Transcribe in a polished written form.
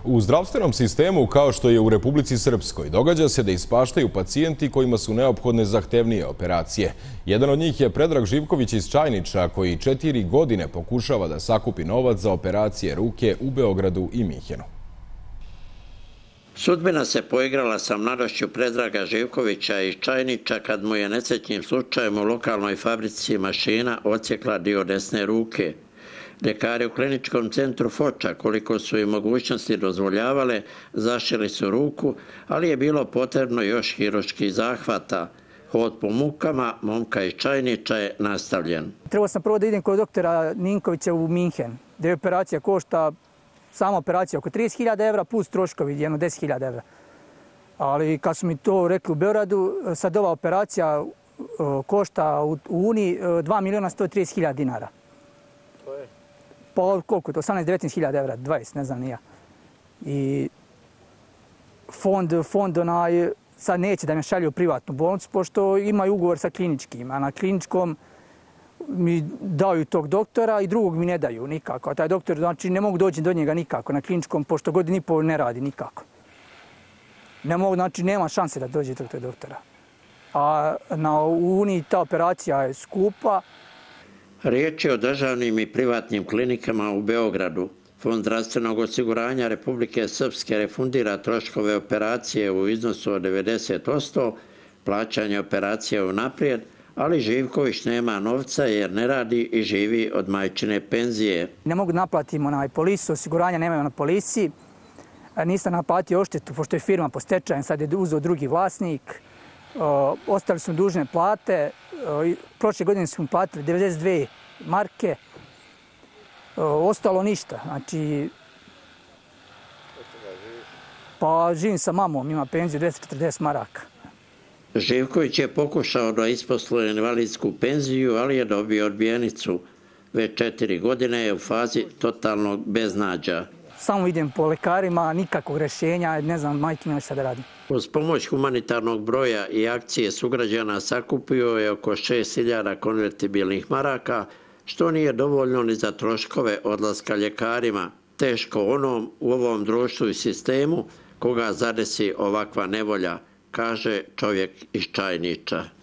U zdravstvenom sistemu, kao što je u Republici Srpskoj, događa se da ispaštaju pacijenti kojima su neophodne zahtevnije operacije. Jedan od njih je Predrag Živković iz Čajniča, koji 4 godine pokušava da sakupi novac za operacije ruke u Beogradu i Minhenu. Sudbina se poigrala sa mladošću Predraga Živkovića iz Čajniča kad mu je nesrećnim slučajem u lokalnoj fabrici mašina odsjekla dio desne ruke. Ljekari u kliničkom centru Foča, koliko su im mogućnosti dozvoljavale, zašili su ruku, ali je bilo potrebno još hirurških zahvata. Hod po mukama momka iz Čajniča je nastavljen. Trebao sam prvo da idem kod doktora Ninkovića u Minhen, gdje operacija košta, sama operacija oko 30.000 evra plus troškovi jedno 10.000 evra. Ali kad su mi to rekli u Beogradu, sad ova operacija košta u Uniji 2.130.000 dinara. Pa koliko je to? 18-19.000 evra, 20, ne znam ni ja. I fond sad neće da me šalju u privatnu bolnicu, pošto imaju ugovor sa kliničkim, a na kliničkom mi daju tog doktora i drugog mi ne daju nikako. A taj doktor, znači, ne mogu doći do njega nikako na kliničkom, pošto godinu i pol ne radi nikako. Ne mogu, znači, nema šanse da dođe do tog doktora. A u Uniji ta operacija je skupa. Riječ je o državnim i privatnim klinikama u Beogradu. Fond zdravstvenog osiguranja Republike Srpske refundira troškove operacije u iznosu od 90%, plaćanje operacije unaprijed, ali Živković nema novca jer ne radi i živi od majčine penzije. Ne mogu naplatiti polisu, osiguranja nemaju na polisi. Nisam naplatio odštetu, pošto je firma po stečaju, sad je uzeo drugi vlasnik. Ostali su dužne plate. Prošle godine smo platili 92 marke. Ostalo ništa. Znači, pa živim sa mamom, ima penziju 240 maraka. Živković je pokušao da isposluje invalidsku penziju, ali je dobio odbijenicu. Već 4 godine je u fazi totalnog beznađa. Samo idem po lekarima, nikakvog rješenja, ne znam, majke nema šta da radim. Uz pomoć humanitarnog broja i akcije sugrađana sakupio je oko 6.000 konvertibilnih maraka, što nije dovoljno ni za troškove odlaska ljekarima. Teško onom u ovom društvu i sistemu koga zadesi ovakva nevolja, kaže čovjek iz Čajniča.